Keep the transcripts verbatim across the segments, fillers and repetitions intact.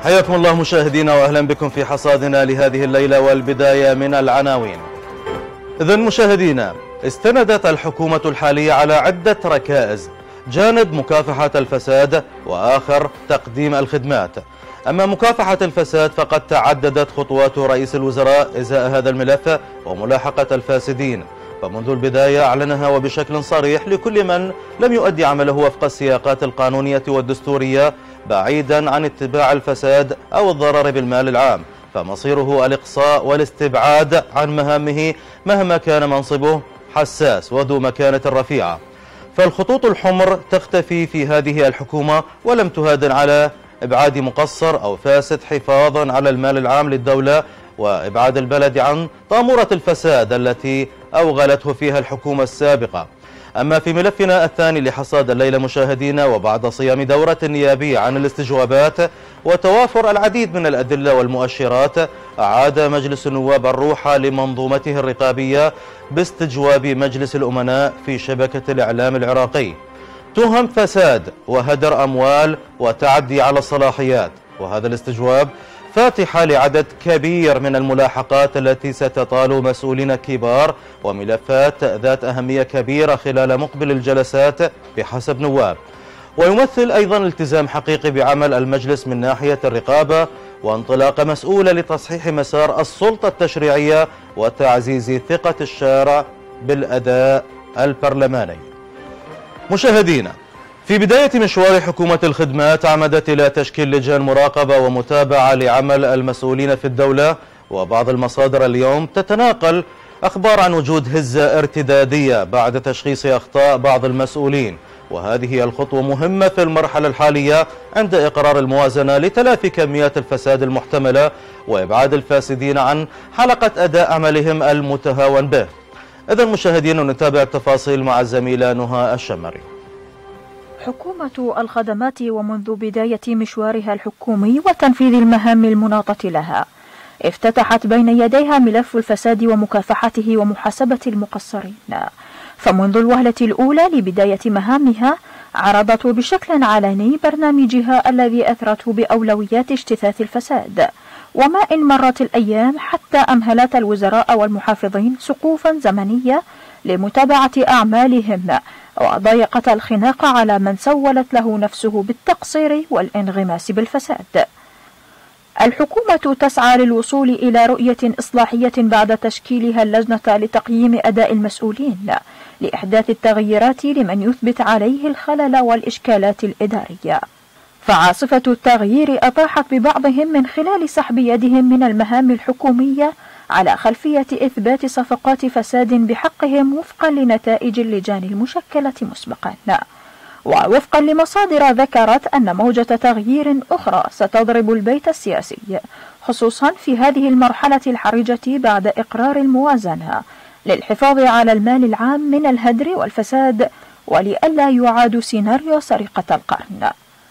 حياكم الله مشاهدينا واهلا بكم في حصادنا لهذه الليلة، والبداية من العناوين. إذن مشاهدينا، استندت الحكومة الحالية على عدة ركائز، جانب مكافحة الفساد وآخر تقديم الخدمات. أما مكافحة الفساد فقد تعددت خطوات رئيس الوزراء إزاء هذا الملف وملاحقة الفاسدين، فمنذ البداية أعلنها وبشكل صريح لكل من لم يؤدي عمله وفق السياقات القانونية والدستورية بعيدا عن اتباع الفساد أو الضرر بالمال العام، فمصيره الإقصاء والاستبعاد عن مهامه مهما كان منصبه حساس وذو مكانة رفيعة. فالخطوط الحمر تختفي في هذه الحكومة ولم تهادن على إبعاد مقصر أو فاسد حفاظا على المال العام للدولة وإبعاد البلد عن طامورة الفساد التي أوغلته فيها الحكومة السابقة. أما في ملفنا الثاني لحصاد الليلة مشاهدينا، وبعد صيام دورة نيابية عن الاستجوابات وتوافر العديد من الأدلة والمؤشرات، أعاد مجلس النواب الروح لمنظومته الرقابية باستجواب مجلس الأمناء في شبكة الإعلام العراقي تهم فساد وهدر أموال وتعدي على الصلاحيات، وهذا الاستجواب فاتحة لعدد كبير من الملاحقات التي ستطال مسؤولين كبار وملفات ذات أهمية كبيرة خلال مقبل الجلسات بحسب نواب، ويمثل أيضا التزام حقيقي بعمل المجلس من ناحية الرقابة وانطلاق مسؤولة لتصحيح مسار السلطة التشريعية وتعزيز ثقة الشارع بالأداء البرلماني. مشاهدينا، في بداية مشوار حكومة الخدمات عمدت إلى تشكيل لجان مراقبة ومتابعة لعمل المسؤولين في الدولة، وبعض المصادر اليوم تتناقل أخبار عن وجود هزة ارتدادية بعد تشخيص أخطاء بعض المسؤولين، وهذه الخطوة مهمة في المرحلة الحالية عند إقرار الموازنة لتلافي كميات الفساد المحتملة وإبعاد الفاسدين عن حلقة أداء عملهم المتهاون به. إذن مشاهدين، نتابع التفاصيل مع الزميلة نهى الشمري. حكومة الخدمات ومنذ بداية مشوارها الحكومي وتنفيذ المهام المناطة لها افتتحت بين يديها ملف الفساد ومكافحته ومحاسبة المقصرين. فمنذ الوهلة الأولى لبداية مهامها عرضت بشكل علني برنامجها الذي أثرته بأولويات اجتثاث الفساد، وما إن مرت الأيام حتى أمهلت الوزراء والمحافظين سقوفا زمنية لمتابعة أعمالهم، وضيقت الخناق على من سولت له نفسه بالتقصير والانغماس بالفساد. الحكومة تسعى للوصول إلى رؤية إصلاحية بعد تشكيلها اللجنة لتقييم أداء المسؤولين لإحداث التغييرات لمن يثبت عليه الخلل والإشكالات الإدارية. فعاصفة التغيير أطاحت ببعضهم من خلال سحب يدهم من المهام الحكومية على خلفية إثبات صفقات فساد بحقهم وفقا لنتائج اللجان المشكلة مسبقا، ووفقا لمصادر ذكرت أن موجة تغيير أخرى ستضرب البيت السياسي، خصوصا في هذه المرحلة الحرجة بعد إقرار الموازنة للحفاظ على المال العام من الهدر والفساد ولئلا يعاد سيناريو سرقة القرن.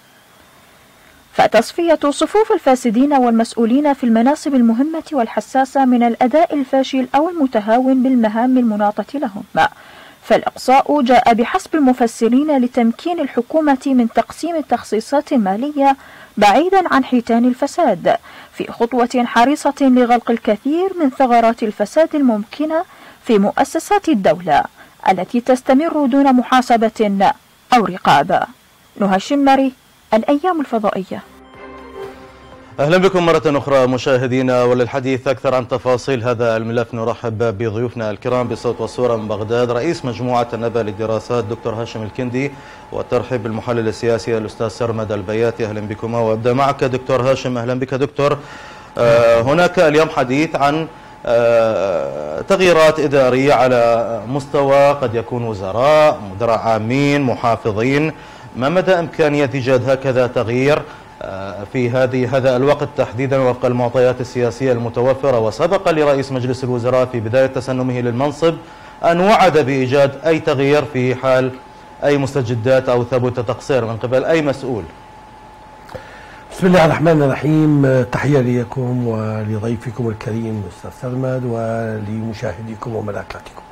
فتصفية صفوف الفاسدين والمسؤولين في المناصب المهمة والحساسة من الأداء الفاشل أو المتهاون بالمهام المناطة لهم. فالإقصاء جاء بحسب المفسرين لتمكين الحكومة من تقسيم التخصيصات المالية بعيدا عن حيتان الفساد، في خطوة حريصة لغلق الكثير من ثغرات الفساد الممكنة في مؤسسات الدولة التي تستمر دون محاسبة أو رقابة. نهى الشمري، الأيام الفضائية. أهلا بكم مرة أخرى مشاهدينا، وللحديث أكثر عن تفاصيل هذا الملف نرحب بضيوفنا الكرام بصوت والصورة من بغداد، رئيس مجموعة النبأ للدراسات دكتور هاشم الكندي، والترحيب بالمحلل السياسي الأستاذ سرمد البياتي. أهلا بكما، وأبدأ معك دكتور هاشم. أهلا بك دكتور. آه هناك اليوم حديث عن آه تغييرات إدارية على مستوى قد يكون وزراء، مدراء عامين، محافظين. ما مدى إمكانية إيجاد هكذا تغيير في هذه هذا الوقت تحديدا وفق المعطيات السياسية المتوفرة؟ وسبق لرئيس مجلس الوزراء في بداية تسنمه للمنصب أن وعد بإيجاد أي تغيير في حال أي مستجدات أو ثبوت تقصير من قبل أي مسؤول. بسم الله الرحمن الرحيم. تحية لكم ولضيفكم الكريم أستاذ سرمد ولمشاهديكم وملاكاتكم.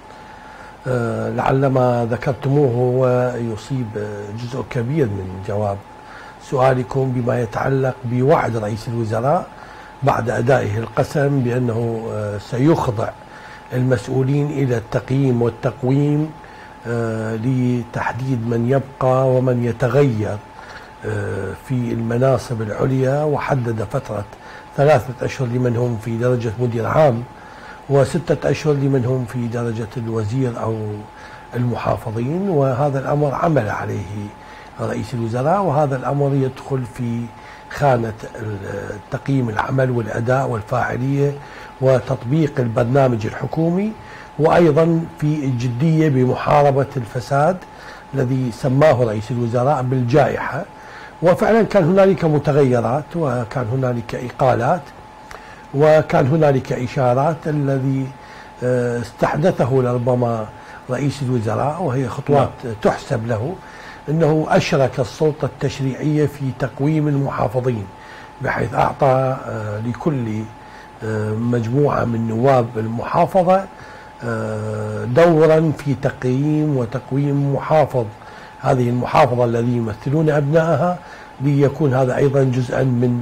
أه لعل ما ذكرتموه هو يصيب جزء كبير من جواب سؤالكم بما يتعلق بوعد رئيس الوزراء بعد أدائه القسم بأنه سيخضع المسؤولين إلى التقييم والتقويم لتحديد من يبقى ومن يتغير في المناصب العليا، وحدد فترة ثلاثة أشهر لمن هم في درجة مدير عام وستة أشهر لمن هم في درجة الوزير أو المحافظين. وهذا الأمر عمل عليه رئيس الوزراء، وهذا الأمر يدخل في خانة تقييم العمل والأداء والفاعلية وتطبيق البرنامج الحكومي، وأيضا في الجدية بمحاربة الفساد الذي سماه رئيس الوزراء بالجائحة. وفعلا كان هنالك متغيرات، وكان هنالك إقالات، وكان هنالك إشارات الذي استحدثه لربما رئيس الوزراء، وهي خطوات تحسب له، أنه أشرك السلطة التشريعية في تقويم المحافظين، بحيث أعطى لكل مجموعة من نواب المحافظة دورا في تقييم وتقويم محافظ هذه المحافظة الذي يمثلون أبنائها، ليكون هذا أيضا جزءا من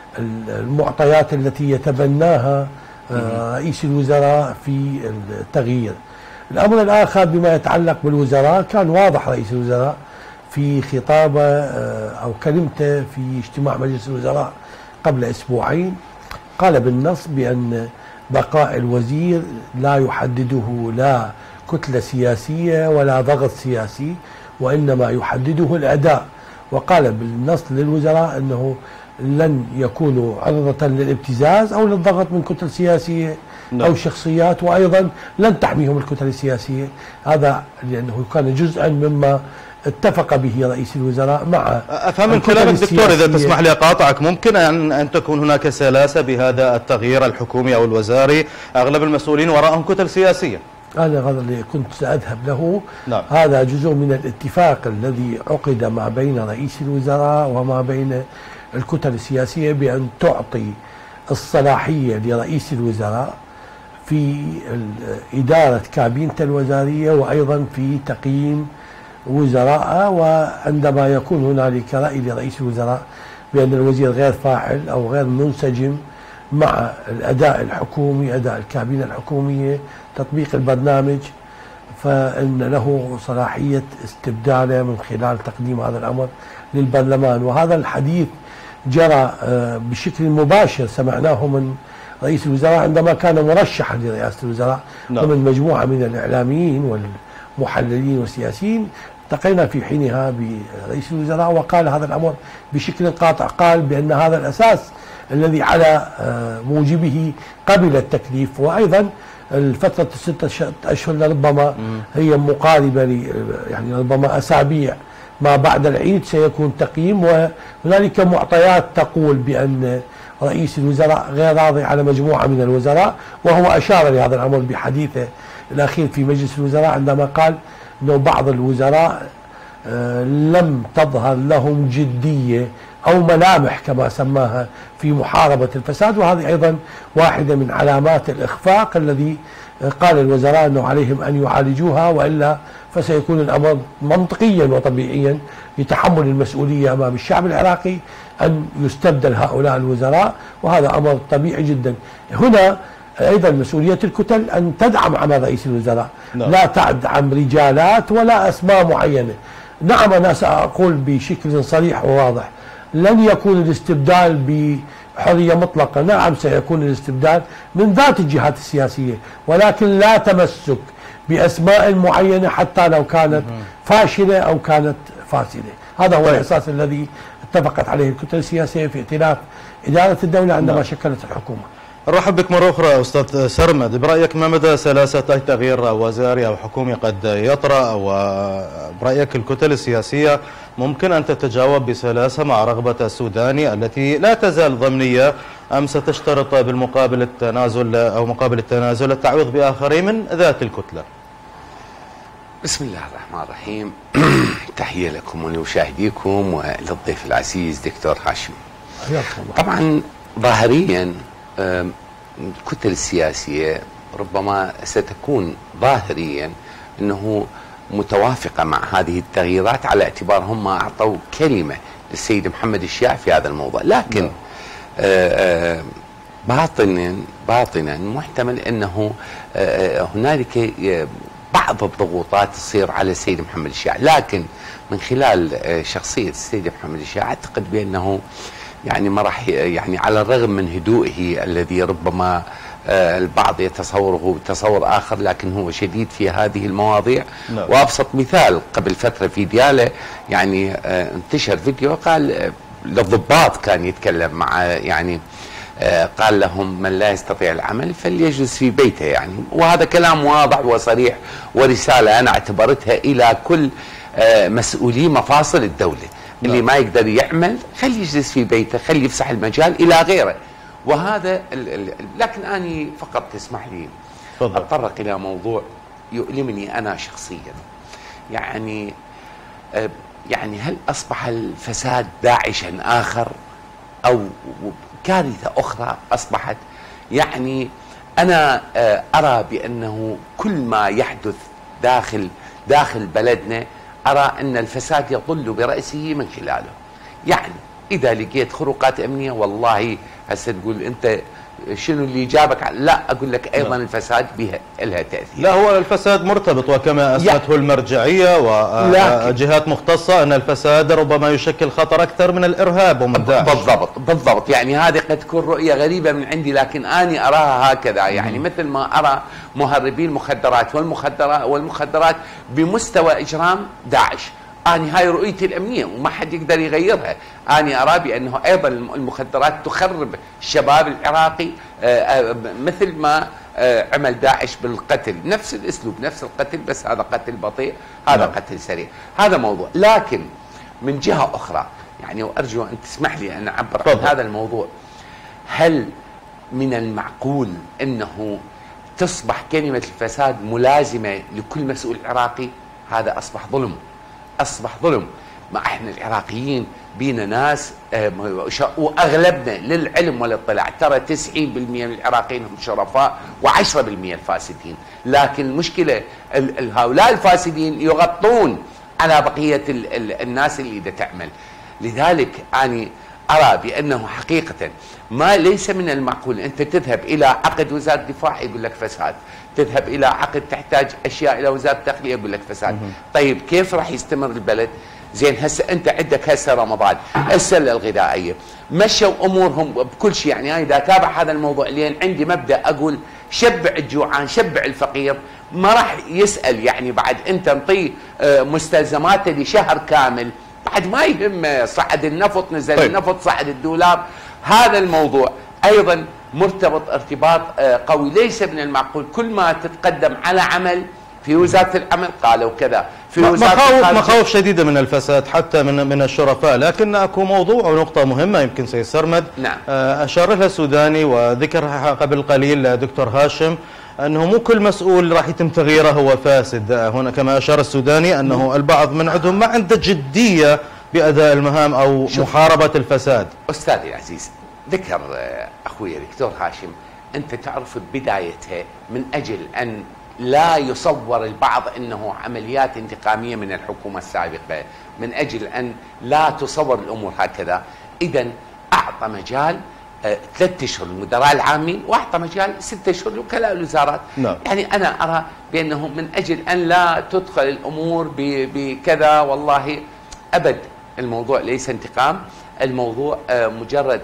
المعطيات التي يتبناها رئيس الوزراء في التغيير. الأمر الآخر بما يتعلق بالوزراء، كان واضح رئيس الوزراء في خطابه أو كلمته في اجتماع مجلس الوزراء قبل أسبوعين، قال بالنص بأن بقاء الوزير لا يحدده لا كتلة سياسية ولا ضغط سياسي، وإنما يحدده الأداء. وقال بالنص للوزراء أنه لن يكونوا عرضة للابتزاز أو للضغط من كتل سياسية أو شخصيات، وأيضا لن تحميهم الكتل السياسية. هذا لأنه كان جزءا مما اتفق به رئيس الوزراء مع أفهم من كلامك دكتور، إذا تسمح لي أقاطعك، ممكن أن أن تكون هناك سلاسة بهذا التغيير الحكومي أو الوزاري؟ أغلب المسؤولين وراءهم كتل سياسية. أنا هذا اللي كنت سأذهب له. نعم. هذا جزء من الاتفاق الذي عقد ما بين رئيس الوزراء وما بين الكتل السياسية بأن تعطي الصلاحية لرئيس الوزراء في إدارة كابينته الوزارية، وأيضا في تقييم وزراء. وعندما يكون هنالك رأي لرئيس الوزراء بأن الوزير غير فاعل أو غير منسجم مع الأداء الحكومي، أداء الكابينة الحكومية، تطبيق البرنامج، فإن له صلاحية استبداله من خلال تقديم هذا الأمر للبرلمان. وهذا الحديث جرى بشكل مباشر، سمعناه من رئيس الوزراء عندما كان مرشحا لرئاسة الوزراء ومن مجموعة من الإعلاميين والمحللين والسياسيين. التقينا في حينها برئيس الوزراء وقال هذا الأمر بشكل قاطع، قال بأن هذا الأساس الذي على موجبه قبل التكليف. وأيضا الفترة الستة أشهر لربما هي مقاربة، يعني ربما أسابيع ما بعد العيد سيكون تقييم، وهنالك معطيات تقول بأن رئيس الوزراء غير راضي على مجموعة من الوزراء، وهو أشار لهذا الأمر بحديثه الأخير في مجلس الوزراء عندما قال أنه بعض الوزراء لم تظهر لهم جدية أو ملامح كما سماها في محاربة الفساد، وهذه أيضا واحدة من علامات الإخفاق الذي قال الوزراء أنه عليهم أن يعالجوها، وإلا فسيكون الأمر منطقيا وطبيعيا لتحمل المسؤولية أمام الشعب العراقي أن يستبدل هؤلاء الوزراء، وهذا أمر طبيعي جدا. هنا أيضا مسؤولية الكتل أن تدعم عمل رئيس الوزراء، لا, لا تدعم رجالات ولا أسماء معينة. نعم، أنا سأقول بشكل صريح وواضح، لن يكون الاستبدال بحرية مطلقة. نعم، سيكون الاستبدال من ذات الجهات السياسية، ولكن لا تمسك بأسماء معينة حتى لو كانت فاشلة أو كانت فاسدة. هذا هو الأساس الذي اتفقت عليه الكتل السياسية في ائتلاف إدارة الدولة عندما شكلت الحكومة. نرحب بك مرة أخرى أستاذ سرمد. برأيك ما مدى سلاسة أي تغيير وزاري أو حكومي قد يطرأ، وبرأيك الكتل السياسية ممكن أن تتجاوب بسلاسة مع رغبة السوداني التي لا تزال ضمنية، أم ستشترط بالمقابل التنازل أو مقابل التنازل التعويض بآخرين من ذات الكتلة؟ بسم الله الرحمن الرحيم. تحية لكم ولمشاهديكم وللضيف العزيز دكتور هاشم. طبعا ظاهريا الكتل السياسية ربما ستكون ظاهريا أنه متوافقة مع هذه التغييرات، على اعتبار هم أعطوا كلمة للسيد محمد الشياع في هذا الموضوع، لكن آه آه باطنا باطنا محتمل انه آه هنالك بعض الضغوطات تصير على السيد محمد الشياع، لكن من خلال آه شخصيه السيد محمد الشياع اعتقد بانه يعني ما راح يعني على الرغم من هدوئه الذي ربما آه البعض يتصوره تصور آخر، لكن هو شديد في هذه المواضيع. لا. وأبسط مثال قبل فترة في ديالى يعني آه انتشر فيديو قال آه للضباط كان يتكلم مع يعني آه قال لهم من لا يستطيع العمل فليجلس في بيته يعني، وهذا كلام واضح وصريح ورسالة أنا اعتبرتها إلى كل آه مسؤولي مفاصل الدولة. لا. اللي ما يقدر يعمل خليه يجلس في بيته، خليه يفسح المجال إلى غيره. وهذا ال ال لكن أنا فقط تسمح لي فضل. أتطرق إلى موضوع يؤلمني أنا شخصيا، يعني آه يعني هل أصبح الفساد داعشا آخر أو كارثة أخرى أصبحت؟ يعني أنا آه أرى بأنه كل ما يحدث داخل داخل بلدنا أرى أن الفساد يطل برأسه من خلاله. يعني إذا لقيت خروقات أمنية والله هسه تقول أنت شنو اللي جابك، لا أقول لك أيضا لا. الفساد بها لها تأثير. لا هو الفساد مرتبط، وكما أثبته المرجعية وجهات مختصة أن الفساد ربما يشكل خطر أكثر من الإرهاب ومن داعش. بالضبط بالضبط، يعني هذه قد تكون رؤية غريبة من عندي لكن أنا أراها هكذا، يعني مثل ما أرى مهربي المخدرات والمخدرات والمخدرات بمستوى إجرام داعش. أنا هاي رؤيتي الأمنية وما حد يقدر يغيرها. أنا أرى بأنه أيضا المخدرات تخرب الشباب العراقي مثل ما عمل داعش بالقتل، نفس الأسلوب نفس القتل، بس هذا قتل بطيء هذا نعم. قتل سريع. هذا موضوع. لكن من جهة أخرى يعني وأرجو أن تسمح لي أن أعبر عن هذا الموضوع، هل من المعقول أنه تصبح كلمة الفساد ملازمة لكل مسؤول عراقي؟ هذا أصبح ظلم، أصبح ظلم. ما احنا العراقيين بينا ناس واغلبنا للعلم والاطلاع ترى تسعين بالمئة من العراقيين هم شرفاء وعشرة بالمئة الفاسدين، لكن المشكله هؤلاء الفاسدين يغطون على بقيه ال ال الناس اللي دا تعمل. لذلك اني ارى بانه حقيقه ما ليس من المعقول انت تذهب الى عقد وزاره الدفاع يقول لك فساد، تذهب الى عقد تحتاج اشياء الى وزاره الداخليه يقول لك فساد. طيب كيف راح يستمر البلد؟ زين هسه انت عندك هسه رمضان، السله الغذائيه مشوا امورهم بكل شيء. يعني انا اذا اتابع هذا الموضوع لين عندي مبدا اقول شبع الجوعان شبع الفقير، ما راح يسال يعني بعد انت انطيه مستلزماته لشهر كامل، بعد ما يهم صعد النفط نزل طيب. النفط صعد الدولار. هذا الموضوع ايضا مرتبط ارتباط قوي. ليس من المعقول كل ما تتقدم على عمل في وزاره العمل قالوا كذا، في وزاره مخاوف مخاوف شديده من الفساد حتى من من الشرفاء. لكن اكو موضوع ونقطه مهمه يمكن سيد سرمد نعم. اشار لها السوداني وذكرها قبل قليل دكتور هاشم، انه مو كل مسؤول راح يتم تغييره هو فاسد. هنا كما اشار السوداني انه البعض من عندهم ما عنده جديه باداء المهام او محاربه الفساد. استاذي العزيز ذكر اخوي دكتور هاشم، انت تعرف بدايتها من اجل ان لا يصور البعض انه عمليات انتقاميه من الحكومه السابقه، من اجل ان لا تصور الامور هكذا. اذا اعطى مجال آه ثلاث اشهر للمدراء العامين واعطى مجال ست اشهر لوكلاء الوزارات. لا. يعني انا ارى بانه من اجل ان لا تدخل الامور بكذا والله ابد، الموضوع ليس انتقام، الموضوع مجرد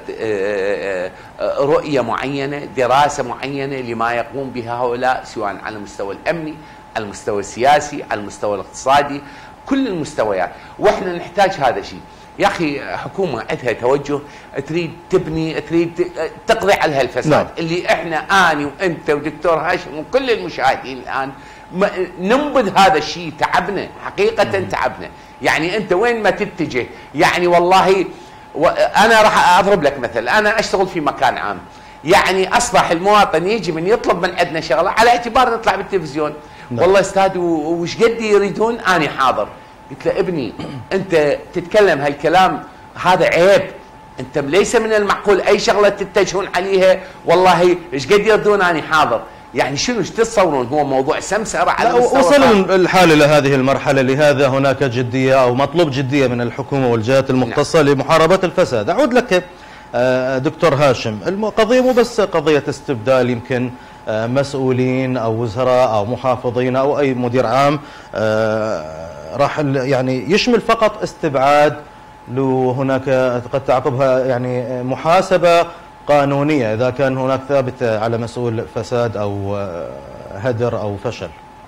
رؤية معينة، دراسة معينة لما يقوم بها هؤلاء سواء على المستوى الأمني، على المستوى السياسي، على المستوى الاقتصادي، كل المستويات. واحنا نحتاج هذا الشيء. يا أخي حكومة عندها توجه تريد تبني، تريد تقضي على هالفساد نعم. اللي احنا أنا وأنت ودكتور هاشم وكل المشاهدين الآن ننبذ هذا الشيء. تعبنا حقيقة تعبنا. يعني أنت وين ما تتجه يعني والله. وأنا راح أضرب لك مثل، أنا أشتغل في مكان عام، يعني أصبح المواطن يجي من يطلب من عندنا شغلة على اعتبار نطلع بالتلفزيون نعم. والله أستاذ وش قد يريدون أنا حاضر. قلت له ابني أنت تتكلم هالكلام هذا عيب، أنت ليس من المعقول أي شغلة تتجهون عليها والله إيش قد يردون أنا حاضر. يعني شنو ايش تتصورون؟ هو موضوع سمسرة على وصل الحال إلى هذه المرحلة، لهذا هناك جدية أو مطلوب جدية من الحكومة والجهات المختصة نعم. لمحاربة الفساد. أعود لك دكتور هاشم، القضية مو بس قضية استبدال يمكن مسؤولين أو وزراء أو محافظين أو أي مدير عام راح يعني يشمل فقط استبعاد، لو هناك قد تعقبها يعني محاسبة قانونية إذا كان هناك ثابت على مسؤول فساد أو هدر أو فشل.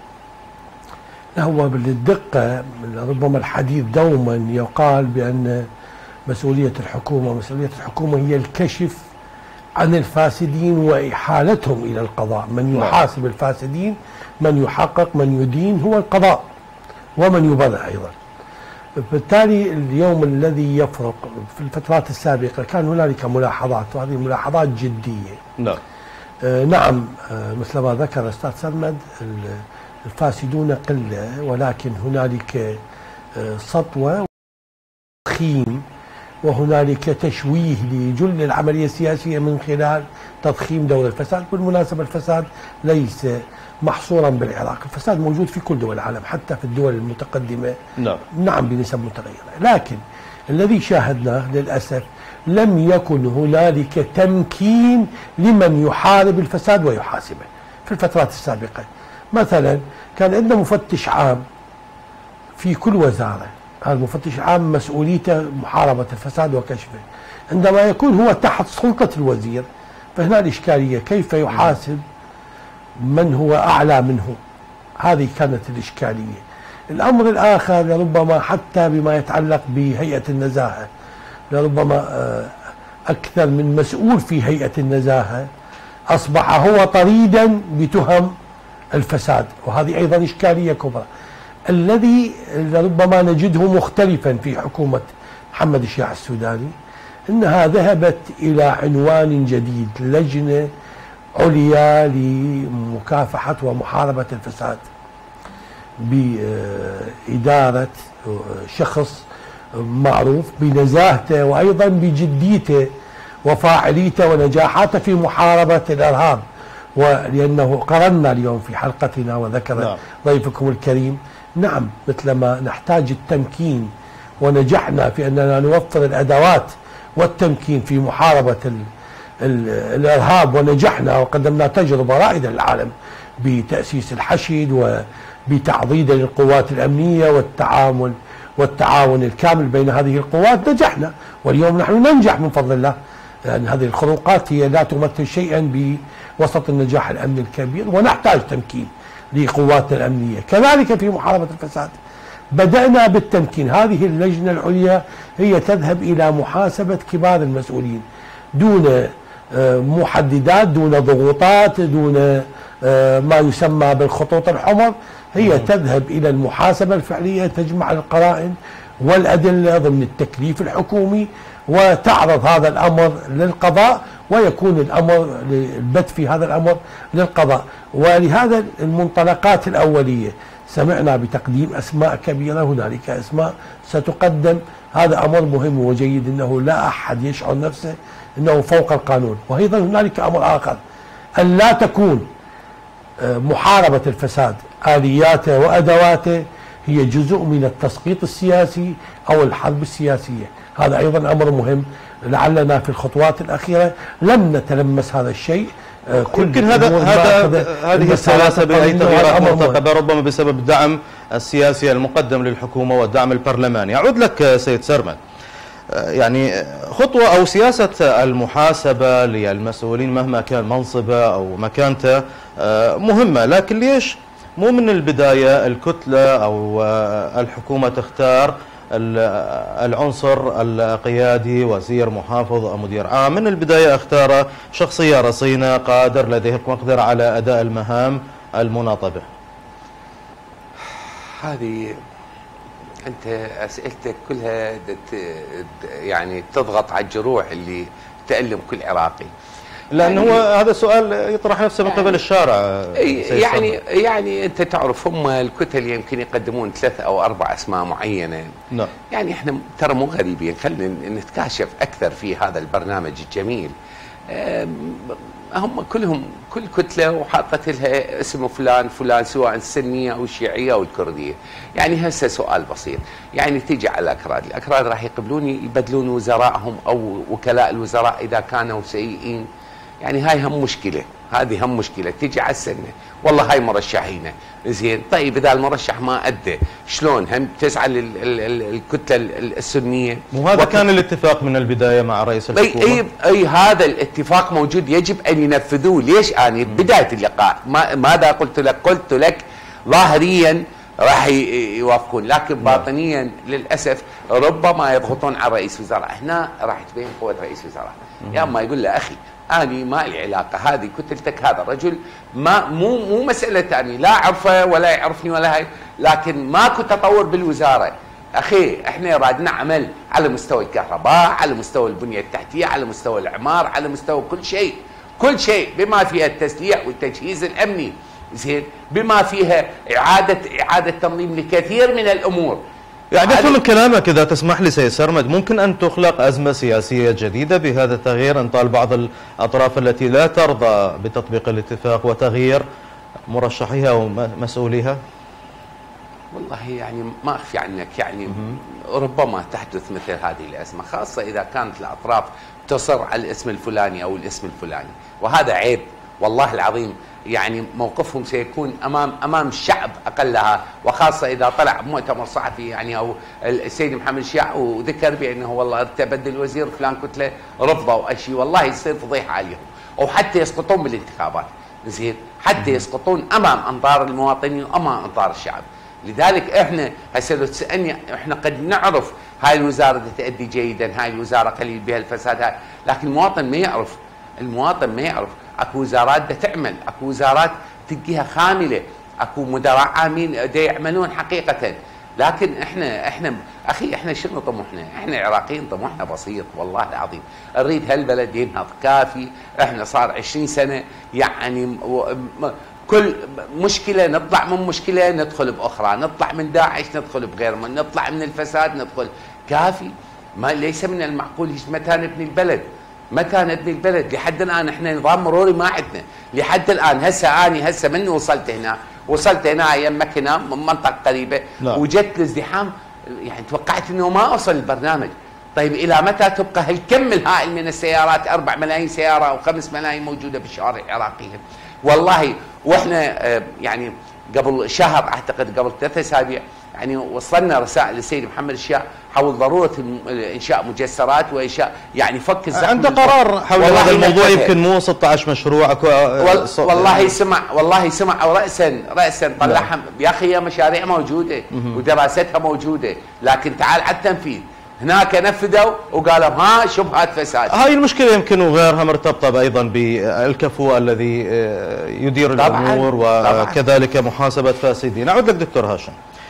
هو بالدقة ربما الحديث دوما يقال بأن مسؤولية الحكومة مسؤولية الحكومة هي الكشف عن الفاسدين وإحالتهم إلى القضاء. من يحاسب الفاسدين، من يحقق، من يدين هو القضاء، ومن يبرع أيضا. بالتالي اليوم الذي يفرق، في الفترات السابقة كان هنالك ملاحظات، وهذه ملاحظات جدية. نعم. آه نعم آه مثل ما ذكر أستاذ سرمد، الفاسدون قلة، ولكن هنالك آه سطوة وتضخيم، وهنالك تشويه لجل العملية السياسية من خلال تضخيم دور الفساد. بالمناسبة الفساد ليس محصورا بالعراق، الفساد موجود في كل دول العالم، حتى في الدول المتقدمة نعم, نعم بنسب متغيرة. لكن الذي شاهدناه للأسف لم يكن هنالك تمكين لمن يحارب الفساد ويحاسبه. في الفترات السابقة مثلا كان عندنا مفتش عام في كل وزارة، هذا المفتش العام مسؤوليته محاربة الفساد وكشفه. عندما يكون هو تحت سلطة الوزير فهنا الإشكالية، كيف يحاسب من هو أعلى منه؟ هذه كانت الإشكالية. الأمر الآخر لربما حتى بما يتعلق بهيئة النزاهة، لربما أكثر من مسؤول في هيئة النزاهة أصبح هو طريدا بتهم الفساد، وهذه أيضا إشكالية كبرى. الذي لربما نجده مختلفا في حكومة محمد الشيع السوداني أنها ذهبت إلى عنوان جديد، لجنة عليا لمكافحة ومحاربة الفساد بإدارة شخص معروف بنزاهته وأيضا بجديته وفاعليته ونجاحاته في محاربة الإرهاب. ولأنه قررنا اليوم في حلقتنا وذكر نعم. ضيفكم الكريم، نعم مثلما نحتاج التمكين ونجحنا في أننا نوفر الأدوات والتمكين في محاربة ال ال الإرهاب، ونجحنا وقدمنا تجربة رائدة للعالم بتأسيس الحشد وبتعضيد للقوات الأمنية والتعامل والتعاون الكامل بين هذه القوات. نجحنا، واليوم نحن ننجح من فضل الله، لأن هذه الخروقات هي لا تمثل شيئا بوسط النجاح الأمني الكبير، ونحتاج تمكين لقواتنا الأمنية. كذلك في محاربة الفساد بدأنا بالتمكين. هذه اللجنة العليا هي تذهب إلى محاسبة كبار المسؤولين دون محددات، دون ضغوطات، دون ما يسمى بالخطوط الحمر. هي تذهب إلى المحاسبة الفعلية، تجمع القرائن والأدلة ضمن التكليف الحكومي وتعرض هذا الأمر للقضاء، ويكون الأمر البت في هذا الأمر للقضاء. ولهذا المنطلقات الأولية سمعنا بتقديم أسماء كبيرة، هنالك أسماء ستقدم، هذا أمر مهم وجيد، أنه لا أحد يشعر نفسه أنه فوق القانون. وأيضا هنالك أمر آخر، أن لا تكون محاربة الفساد آلياته وأدواته هي جزء من التسقيط السياسي أو الحرب السياسية. هذا أيضا أمر مهم، لعلنا في الخطوات الأخيرة لم نتلمس هذا الشيء. يمكن هذا هذا هذه السلاسة بأي تغييرات مرتقبة ربما بسبب الدعم السياسي المقدم للحكومة والدعم البرلماني. أعود لك سيد سرمد، يعني خطوة أو سياسة المحاسبة للمسؤولين مهما كان منصبه أو مكانته مهمة، لكن ليش مو من البداية الكتلة أو الحكومة تختار العنصر القيادي، وزير، محافظ أو مدير عام، من البداية اختار شخصية رصينة قادر لديه مقدرة على أداء المهام المناطة به؟ هذه أنت أسئلتك كلها يعني تضغط على الجروح اللي تألم كل عراقي، لأن هو هذا سؤال يطرح نفسه من قبل يعني الشارع. يعني يعني أنت تعرف هم الكتل يمكن يقدمون ثلاث أو أربع أسماء معينة. نعم. يعني إحنا ترى مو غريبين، خلينا نتكاشف أكثر في هذا البرنامج الجميل. هم كلهم كل كتله وحاطت لها اسم فلان فلان، سواء السنيه او الشيعيه او الكرديه. يعني هسه سؤال بسيط، يعني تيجي على الاكراد، الاكراد راح يقبلون يبدلون وزرائهم او وكلاء الوزراء اذا كانوا سيئين؟ يعني هاي هم مشكله، هذه هم مشكله. تيجي على السنه، والله هاي مرشحينه زين، طيب اذا المرشح ما ادى شلون هم تزعل الكتله السنيه؟ وهذا كان الاتفاق من البدايه مع رئيس الحكومه. اي اي هذا الاتفاق موجود، يجب ان ينفذوه. ليش اني بدايه اللقاء ما ماذا قلت لك؟ قلت لك ظاهريا راح يوافقون، لكن باطنيا للاسف ربما يضغطون على رئيس وزراء. هنا راح تبين قوه رئيس وزراء، يا اما يقول له اخي اني ما لي علاقه، هذه كتلتك، هذا الرجل ما مو مو مساله اني لا اعرفه ولا يعرفني ولا هاي، لكن ماكو تطور بالوزاره. اخي احنا رادنا عمل على مستوى الكهرباء، على مستوى البنيه التحتيه، على مستوى الاعمار، على مستوى كل شيء، كل شيء بما فيها التسليح والتجهيز الامني، زين، بما فيها اعاده اعاده تنظيم لكثير من الامور. يعني أفهم من كلامك إذا تسمح لي سيد سرمد، ممكن أن تخلق أزمة سياسية جديدة بهذا التغيير إن طال بعض الأطراف التي لا ترضى بتطبيق الاتفاق وتغيير مرشحيها ومسؤوليها؟ والله يعني ما أخفي عنك، يعني ربما تحدث مثل هذه الأزمة، خاصة إذا كانت الأطراف تصر على الاسم الفلاني أو الاسم الفلاني، وهذا عيب والله العظيم. يعني موقفهم سيكون امام امام الشعب اقلها، وخاصه اذا طلع بمؤتمر صحفي يعني او السيد محمد الشيع وذكر بانه والله تبدل وزير فلان كتله رفضوا أي شيء، والله يصير فضيحه عليهم، او حتى يسقطون بالانتخابات، زين، حتى يسقطون امام انظار المواطنين وامام انظار الشعب. لذلك احنا هسه لو تسالني، احنا قد نعرف هاي الوزاره تؤدي جيدا، هاي الوزاره قليل بها الفساد، هاي، لكن المواطن ما يعرف، المواطن ما يعرف. اكو وزارات دا تعمل، اكو وزارات تلقيها خامله، اكو مدراء عامين دا يعملون حقيقه. لكن احنا احنا اخي احنا شنو طموحنا؟ احنا عراقيين طموحنا بسيط والله العظيم، نريد هالبلد ينهض كافي. احنا صار عشرين سنه يعني كل مشكله نطلع من مشكله ندخل باخرى، نطلع من داعش ندخل بغير، من نطلع من الفساد ندخل، كافي. ما ليس من المعقول متى نبني البلد، متى نبني البلد؟ لحد الان احنا نظام مروري ما عندنا، لحد الان. هسه اني هسه من وصلت هنا، وصلت هنا يمك هنا من منطقه قريبه، لا. وجدت الازدحام، يعني توقعت انه ما اوصل البرنامج. طيب الى متى تبقى هالكم الهائل من السيارات؟ أربع ملايين سياره او خمس ملايين موجوده بالشوارع العراقيه. والله واحنا يعني قبل شهر اعتقد، قبل ثلاثة اسابيع، يعني وصلنا رسائل للسيد محمد الشيع حول ضروره انشاء مجسرات وانشاء يعني فك الزحمه. عند قرار حول هذا الموضوع يمكن مو ستة عشر مشروع. وال والله سمع والله سمع راسا راسا طلعها يا اخي، مشاريع موجوده ودراستها موجوده، لكن تعال على التنفيذ. هناك نفذوا وقالوا ها شبهات فساد. هاي المشكله يمكن وغيرها مرتبطه ايضا بالكفو الذي يدير الامور وكذلك محاسبه فاسدين. اعود لك دكتور هاشم،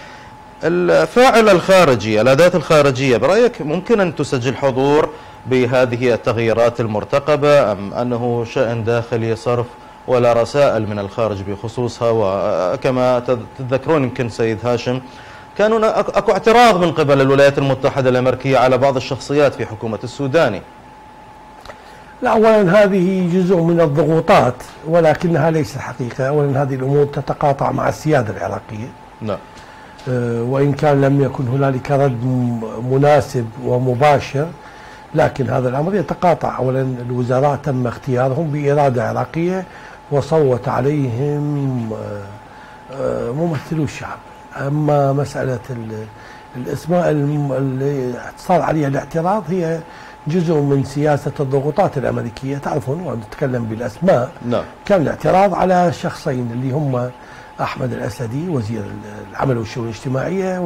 الفاعل الخارجي، الاداه الخارجيه، برايك ممكن ان تسجل حضور بهذه التغييرات المرتقبه، ام انه شان داخلي صرف ولا رسائل من الخارج بخصوصها؟ وكما تتذكرون يمكن سيد هاشم كان اكو اعتراض من قبل الولايات المتحده الامريكيه على بعض الشخصيات في حكومه السوداني. لا، اولا هذه جزء من الضغوطات ولكنها ليست حقيقه. اولا هذه الامور تتقاطع مع السياده العراقيه. نعم. وان كان لم يكن هنالك رد مناسب ومباشر، لكن هذا الامر يتقاطع. اولا الوزراء تم اختيارهم باراده عراقيه وصوت عليهم ممثلو الشعب. اما مساله الاسماء اللي صار عليها الاعتراض هي جزء من سياسه الضغوطات الامريكيه. تعرفون ونتكلم بالاسماء. نعم. كان الاعتراض على شخصين اللي هم احمد الاسدي وزير العمل والشؤون الاجتماعيه،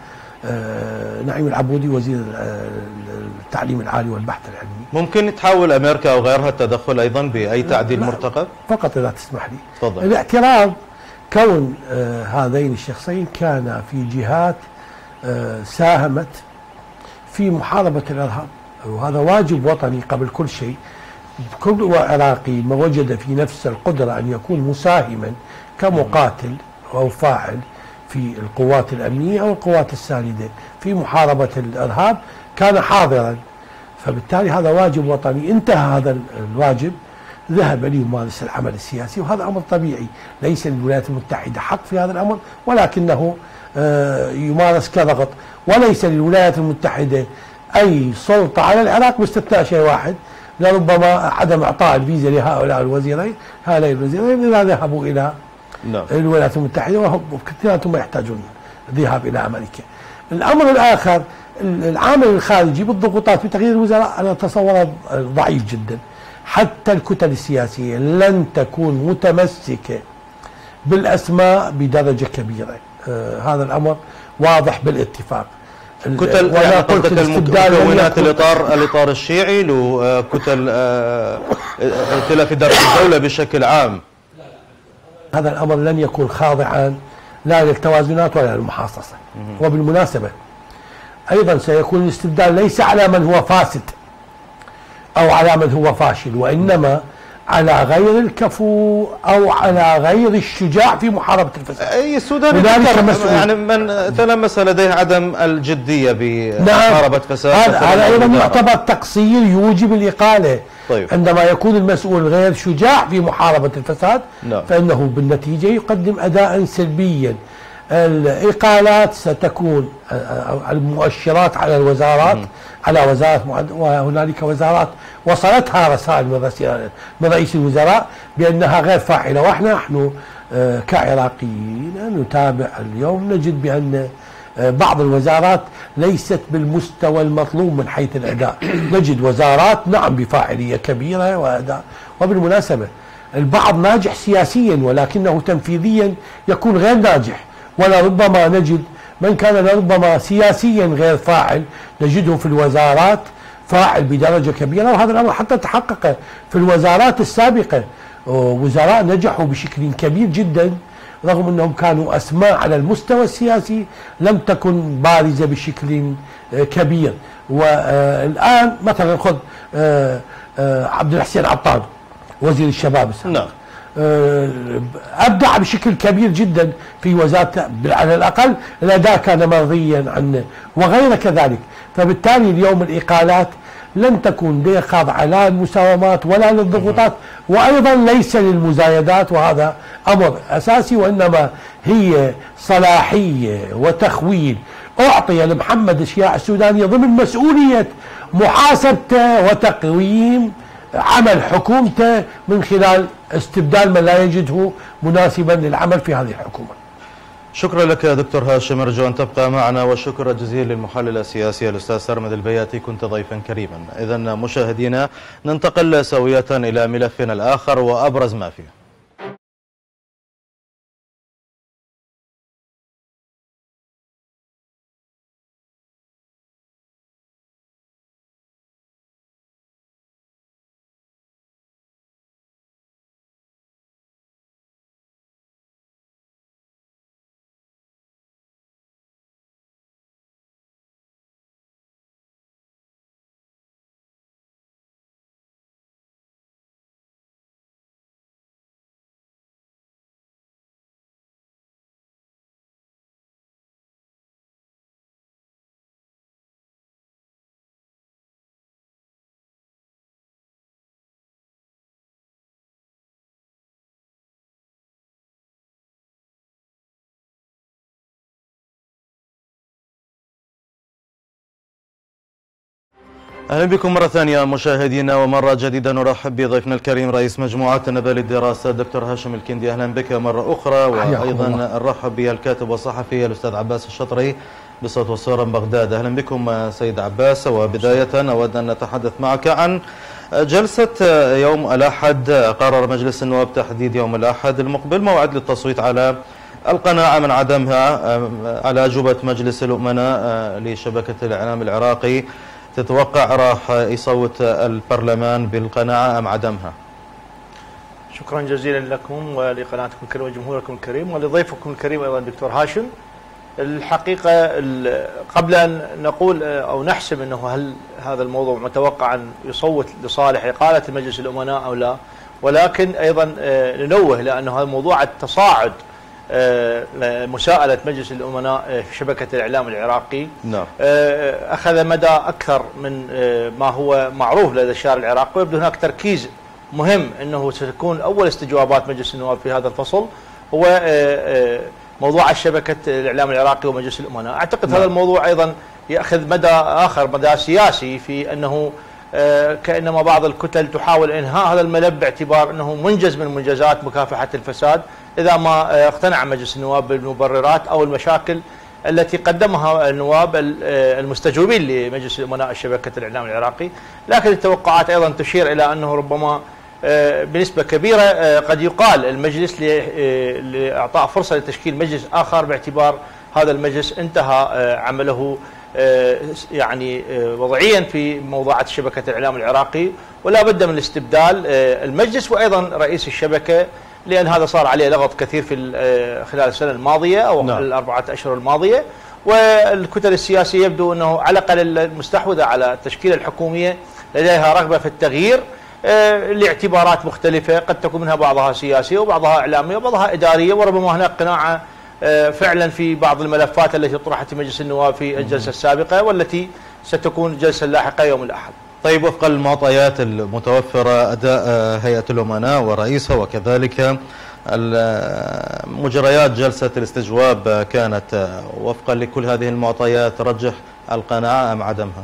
ونعيم العبودي وزير التعليم العالي والبحث العلمي. ممكن تحاول امريكا او غيرها التدخل ايضا باي تعديل مرتقب؟ فقط اذا تسمح لي. تفضل. الاعتراض كون آه هذين الشخصين كانا في جهات آه ساهمت في محاربة الإرهاب، وهذا واجب وطني قبل كل شيء. كل عراقي ما وجد في نفسه القدرة أن يكون مساهما كمقاتل أو فاعل في القوات الأمنية أو القوات الساندة في محاربة الإرهاب كان حاضرا. فبالتالي هذا واجب وطني، انتهى هذا الواجب ذهب ليمارس العمل السياسي، وهذا أمر طبيعي. ليس للولايات المتحدة حق في هذا الأمر، ولكنه يمارس كضغط، وليس للولايات المتحدة أي سلطة على العراق باستثناء شيء واحد، لربما عدم إعطاء الفيزا لهؤلاء الوزيرين هؤلاء الوزيرين إذا ذهبوا إلى نعم. الولايات المتحدة، وهم كثيرا ما يحتاجون الذهاب إلى أمريكا. الأمر الآخر العامل الخارجي بالضغوطات في تغيير الوزراء، أنا أتصوره ضعيف جدا. حتى الكتل السياسية لن تكون متمسكة بالأسماء بدرجة كبيرة، آه هذا الأمر واضح بالاتفاق. كتل ولا قلت مكونات الإطار الإطار الشيعي له كتل ائتلاف إدارة الدولة بشكل عام. هذا الأمر لن يكون خاضعا لا للتوازنات ولا للمحاصصة. وبالمناسبة أيضا سيكون الاستبدال ليس على من هو فاسد أو على من هو فاشل، وإنما على غير الكفو أو على غير الشجاع في محاربة الفساد. أي السوداني يعني من تلمس لديه عدم الجدية بمحاربة نعم. فساد. هذا أيضا يعتبر تقصير يوجب الإقالة. طيب. عندما يكون المسؤول غير شجاع في محاربة الفساد نعم. فإنه بالنتيجة يقدم أداء سلبيا. الإقالات ستكون المؤشرات على الوزارات م. على وزارات معد... وهنالك وزارات وصلتها رسائل من رئيس الوزراء بأنها غير فاعلة، واحنا نحن كعراقيين نتابع اليوم نجد بأن بعض الوزارات ليست بالمستوى المطلوب من حيث الأداء. نجد وزارات نعم بفاعلية كبيرة وأداء، وبالمناسبة البعض ناجح سياسيا ولكنه تنفيذيا يكون غير ناجح، ولربما نجد من كان لربما سياسيا غير فاعل نجده في الوزارات فاعل بدرجة كبيرة. وهذا الأمر حتى تحقق في الوزارات السابقة، وزراء نجحوا بشكل كبير جدا رغم أنهم كانوا أسماء على المستوى السياسي لم تكن بارزة بشكل كبير. والآن مثلا خذ عبد الحسين عطان وزير الشباب السابق، أبدع بشكل كبير جدا في وزارة، على الأقل الأداء كان مرضيا عنه وغير كذلك. فبالتالي اليوم الإقالات لن تكون لا خاضعة لا للمساومات ولا للضغوطات، وأيضا ليس للمزايدات، وهذا أمر أساسي، وإنما هي صلاحية وتخويل أعطي لمحمد الشياع السوداني ضمن مسؤولية محاسبته وتقويم عمل حكومته من خلال استبدال من لا يجده مناسبا للعمل في هذه الحكومة. شكرا لك دكتور هاشم، أرجو أن تبقى معنا، وشكرا جزيلا للمحلل السياسي الأستاذ سرمد البياتي، كنت ضيفا كريما. إذا مشاهدينا ننتقل سوية إلى ملفنا الآخر وأبرز ما فيه. أهلا بكم مرة ثانية مشاهدينا، ومرة جديدة نرحب بضيفنا الكريم رئيس مجموعة النبأ للدراسات دكتور هاشم الكندي. أهلا بك مرة أخرى، وأيضا نرحب بالكاتب والصحفي الأستاذ عباس الشطري بصوت وصورة من بغداد. أهلا بكم سيد عباس. وبداية أود أن نتحدث معك عن جلسة يوم الأحد. قرر مجلس النواب تحديد يوم الأحد المقبل موعد للتصويت على القناعة من عدمها على أجوبة مجلس الأمناء لشبكة الإعلام العراقي. تتوقع راح يصوت البرلمان بالقناعة أم عدمها؟ شكرا جزيلا لكم ولقناتكم الكريمة وجمهوركم الكريم ولضيفكم الكريم أيضا دكتور هاشم. الحقيقة قبل أن نقول أو نحسب أنه هل هذا الموضوع متوقع أن يصوت لصالح إقالة مجلس الأمناء أو لا، ولكن أيضا ننوه لأنه هذا موضوع التصاعد مساءلة مجلس الأمناء في شبكة الإعلام العراقي. نعم. أخذ مدى أكثر من ما هو معروف لدى الشارع العراقي، ويبدو هناك تركيز مهم أنه ستكون أول استجوابات مجلس النواب في هذا الفصل هو موضوع شبكة الإعلام العراقي ومجلس الأمناء. أعتقد نعم. هذا الموضوع أيضا يأخذ مدى آخر، مدى سياسي، في أنه كأنما بعض الكتل تحاول إنهاء هذا الملف باعتبار أنه منجز من منجزات مكافحة الفساد إذا ما اقتنع مجلس النواب بالمبررات أو المشاكل التي قدمها النواب المستجوبين لمجلس الأمناء شبكة الإعلام العراقي. لكن التوقعات أيضا تشير إلى أنه ربما بنسبة كبيرة قد يقال المجلس لإعطاء فرصة لتشكيل مجلس آخر باعتبار هذا المجلس انتهى عمله يعني وضعيا في موضوعة شبكة الإعلام العراقي، ولا بد من استبدال المجلس وأيضا رئيس الشبكة، لأن هذا صار عليه لغط كثير في خلال السنة الماضية أو نعم. الأربعة أشهر الماضية. والكتل السياسية يبدو أنه على الأقل المستحوذة على التشكيلة الحكومية لديها رغبة في التغيير لاعتبارات مختلفة، قد تكون منها بعضها سياسية وبعضها إعلامية وبعضها إدارية، وربما هناك قناعة فعلا في بعض الملفات التي طرحت في مجلس النواب في الجلسة السابقة والتي ستكون الجلسة اللاحقة يوم الأحد. طيب، وفق المعطيات المتوفرة أداء هيئة الأمناء ورئيسها وكذلك مجريات جلسة الاستجواب كانت وفقا لكل هذه المعطيات ترجح القناعة أم عدمها؟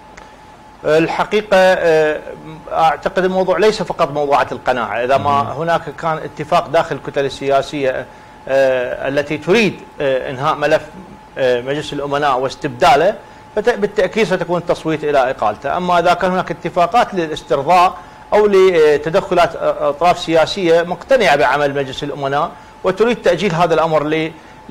الحقيقة أعتقد الموضوع ليس فقط موضوعة القناعة، إذا ما هناك كان اتفاق داخل الكتل السياسية التي تريد إنهاء ملف مجلس الأمناء واستبداله، بالتأكيد ستكون التصويت إلى إقالته. أما إذا كان هناك اتفاقات للاسترضاء أو لتدخلات أطراف سياسية مقتنعة بعمل مجلس الأمناء وتريد تأجيل هذا الأمر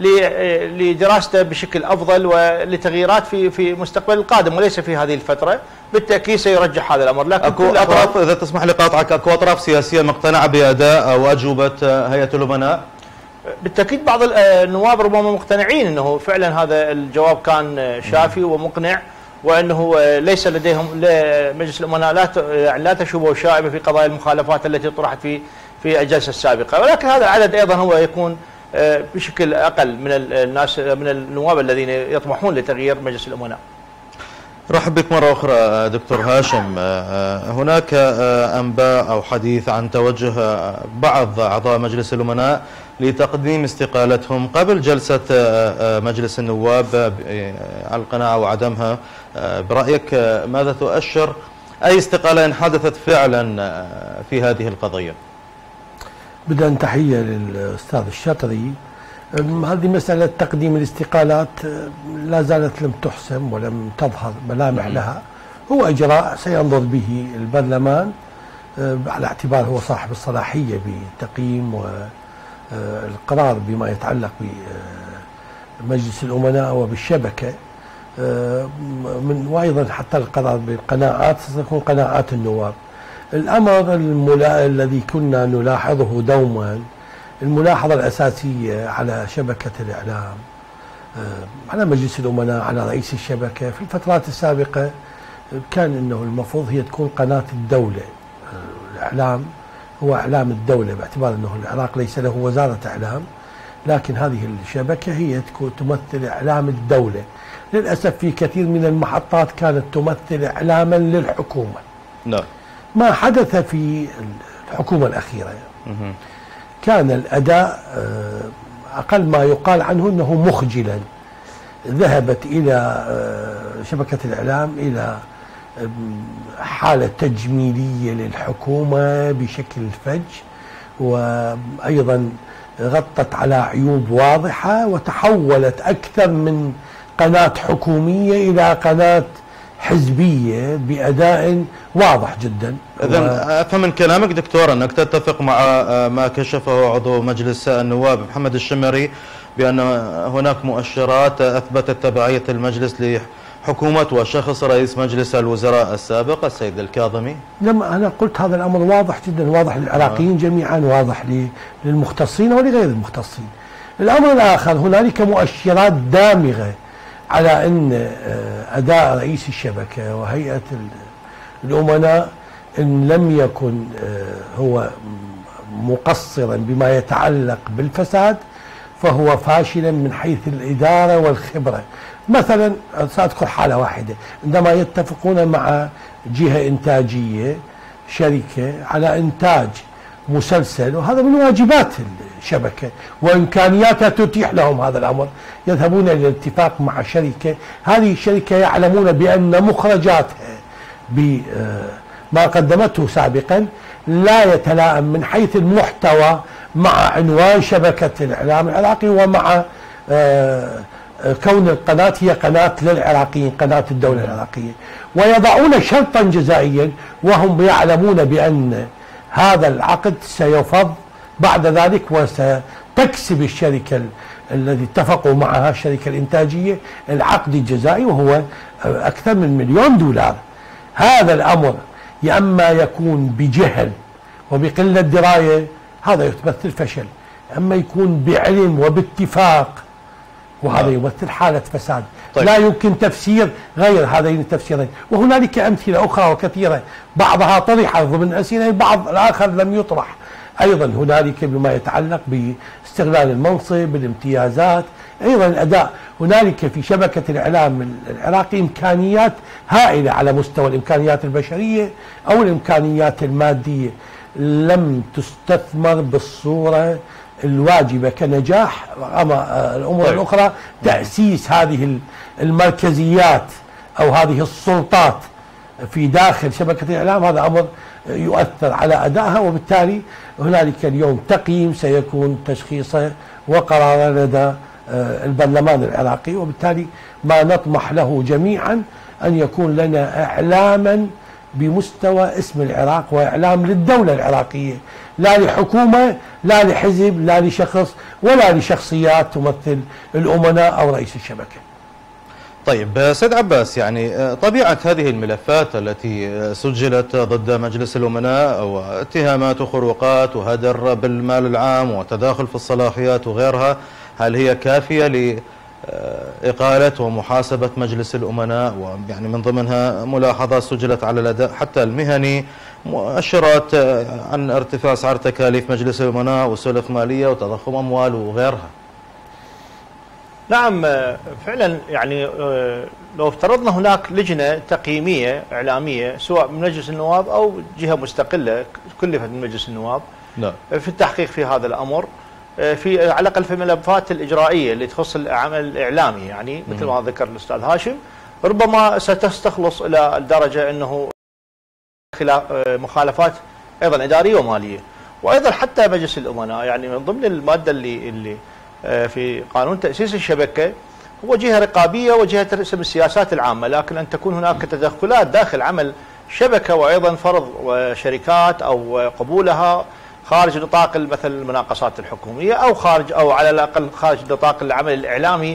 لدراسته بشكل أفضل ولتغييرات في في المستقبل القادم وليس في هذه الفترة، بالتأكيد سيرجح هذا الأمر. لكن أكو أطراف، إذا تسمح لي قاطعك، أكو أطراف سياسية مقتنعة بأداء أو أجوبة هيئة الأمناء؟ بالتأكيد بعض النواب ربما مقتنعين أنه فعلا هذا الجواب كان شافي ومقنع، وأنه ليس لديهم مجلس الأمناء لا لا تشوبه شائبة في قضايا المخالفات التي طرحت في في الجلسة السابقة. ولكن هذا العدد أيضا هو يكون بشكل أقل من الناس من النواب الذين يطمحون لتغيير مجلس الأمناء. رحب بك مرة أخرى دكتور هاشم. هناك أنباء أو حديث عن توجه بعض أعضاء مجلس الأمناء لتقديم استقالتهم قبل جلسة مجلس النواب على القناعة وعدمها. برأيك ماذا تؤشر أي استقالة إن حدثت فعلا في هذه القضية؟ بدأ تحية للأستاذ الشاطري. هذه مسألة تقديم الاستقالات لا زالت لم تحسم ولم تظهر ملامح لها. هو إجراء سينظر به البرلمان على اعتبار هو صاحب الصلاحية بتقييم والقرار بما يتعلق بمجلس الأمناء وبالشبكة، من وأيضا حتى القرار بالقناعات ستكون قناعات النواب. الأمر الذي كنا نلاحظه دوما، الملاحظة الأساسية على شبكة الإعلام، على مجلس الأمناء، على رئيس الشبكة في الفترات السابقة، كان أنه المفروض هي تكون قناة الدولة. الإعلام هو إعلام الدولة باعتبار أنه العراق ليس له وزارة إعلام، لكن هذه الشبكة هي تمثل إعلام الدولة. للأسف في كثير من المحطات كانت تمثل إعلاما للحكومة. نعم. ما حدث في الحكومة الأخيرة كان الأداء أقل ما يقال عنه أنه مخجلا. ذهبت إلى شبكة الإعلام إلى حالة تجميلية للحكومة بشكل فج، وأيضا غطت على عيوب واضحة، وتحولت أكثر من قناة حكومية إلى قناة حزبية بأداء واضح جدا. إذن أفهم من كلامك دكتور أنك تتفق مع ما كشفه عضو مجلس النواب محمد الشمري بأن هناك مؤشرات أثبتت تبعية المجلس لحكومة وشخص رئيس مجلس الوزراء السابق السيد الكاظمي؟ لما أنا قلت هذا الأمر واضح جدا، واضح للعراقيين جميعا، واضح للمختصين ولغير المختصين. الأمر الآخر، هنالك مؤشرات دامغة على أن أداء رئيس الشبكة وهيئة الأمناء إن لم يكن هو مقصرا بما يتعلق بالفساد، فهو فاشلا من حيث الإدارة والخبرة. مثلا سأذكر حالة واحدة، عندما يتفقون مع جهة إنتاجية شركة على إنتاج مسلسل، وهذا من واجبات الشبكة وإمكانياتها تتيح لهم هذا الأمر، يذهبون إلى الاتفاق مع شركة، هذه الشركة يعلمون بأن مخرجاتها بما قدمته سابقا لا يتلائم من حيث المحتوى مع عنوان شبكة الإعلام العراقي ومع كون القناة هي قناة للعراقيين، قناة الدولة العراقية، ويضعون شرطا جزائيا وهم يعلمون بأن هذا العقد سيفض بعد ذلك وستكسب الشركة الذي اتفقوا معها الشركة الإنتاجية العقد الجزائي وهو أكثر من مليون دولار. هذا الأمر يا أما يكون بجهل وبقلة دراية، هذا يمثل فشل، أما يكون بعلم وباتفاق وهذا يمثل حالة فساد. طيب. لا يمكن تفسير غير هذين التفسيرين، وهنالك أمثلة أخرى وكثيرة بعضها طرح ضمن أسئلة، بعض الآخر لم يطرح. أيضا هنالك بما يتعلق باستغلال المنصب، بالامتيازات، أيضا الأداء. هنالك في شبكة الإعلام العراقي إمكانيات هائلة على مستوى الإمكانيات البشرية أو الإمكانيات المادية لم تستثمر بالصورة الواجبة كنجاح. أما الأمور طيب. الأخرى تأسيس هذه المركزيات أو هذه السلطات في داخل شبكة الإعلام، هذا أمر يؤثر على أدائها، وبالتالي هنالك اليوم تقييم سيكون تشخيصه وقراره لدى البرلمان العراقي، وبالتالي ما نطمح له جميعا أن يكون لنا إعلاما بمستوى اسم العراق وإعلام للدولة العراقية، لا لحكومة، لا لحزب، لا لشخص، ولا لشخصيات تمثل الأمناء أو رئيس الشبكة. طيب سيد عباس، يعني طبيعة هذه الملفات التي سجلت ضد مجلس الأمناء واتهامات وخروقات وهدر بالمال العام وتداخل في الصلاحيات وغيرها، هل هي كافية لإقالة ومحاسبة مجلس الأمناء؟ ويعني من ضمنها ملاحظات سجلت على الأداء حتى المهني، مؤشرات عن ارتفاع أسعار تكاليف مجلس الأمناء وسلف مالية وتضخم أموال وغيرها. نعم فعلا، يعني لو افترضنا هناك لجنة تقييمية إعلامية سواء من مجلس النواب أو جهة مستقلة كلفت من مجلس النواب لا. في التحقيق في هذا الأمر، في على الأقل في الملفات الإجرائية اللي تخص العمل الإعلامي، يعني مثل ما ذكر الأستاذ هاشم، ربما ستستخلص إلى الدرجة أنه مخالفات أيضا إدارية ومالية. وأيضا حتى مجلس الأمناء، يعني من ضمن المادة اللي اللي في قانون تأسيس الشبكة هو جهة رقابية وجهة ترسم السياسات العامة، لكن أن تكون هناك تدخلات داخل عمل شبكة وأيضا فرض شركات أو قبولها خارج نطاق مثل المناقصات الحكومية أو خارج أو على الأقل خارج نطاق العمل الإعلامي